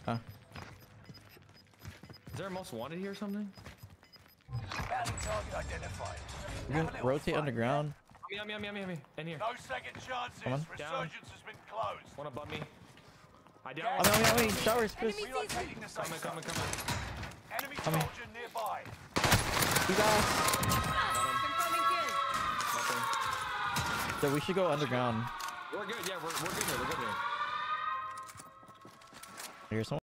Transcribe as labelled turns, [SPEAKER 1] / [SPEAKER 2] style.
[SPEAKER 1] Huh?
[SPEAKER 2] Is there a most wanted here or something?
[SPEAKER 3] Bounty target identified.
[SPEAKER 1] You can rotate underground.
[SPEAKER 2] Me. In here.
[SPEAKER 3] No second chances.
[SPEAKER 1] Come on.
[SPEAKER 3] Resurgence has been closed.
[SPEAKER 2] One above me. I down.
[SPEAKER 1] On me. Showers, Chris.
[SPEAKER 3] Relocating the safe
[SPEAKER 2] Coming.
[SPEAKER 3] zone. Enemy
[SPEAKER 1] Coming.
[SPEAKER 3] soldier nearby.
[SPEAKER 1] You guys.
[SPEAKER 4] Confirming kill.
[SPEAKER 2] Nothing.
[SPEAKER 1] So we should go underground.
[SPEAKER 2] We're good. Yeah, we're good here. We're good here.
[SPEAKER 1] Here's someone.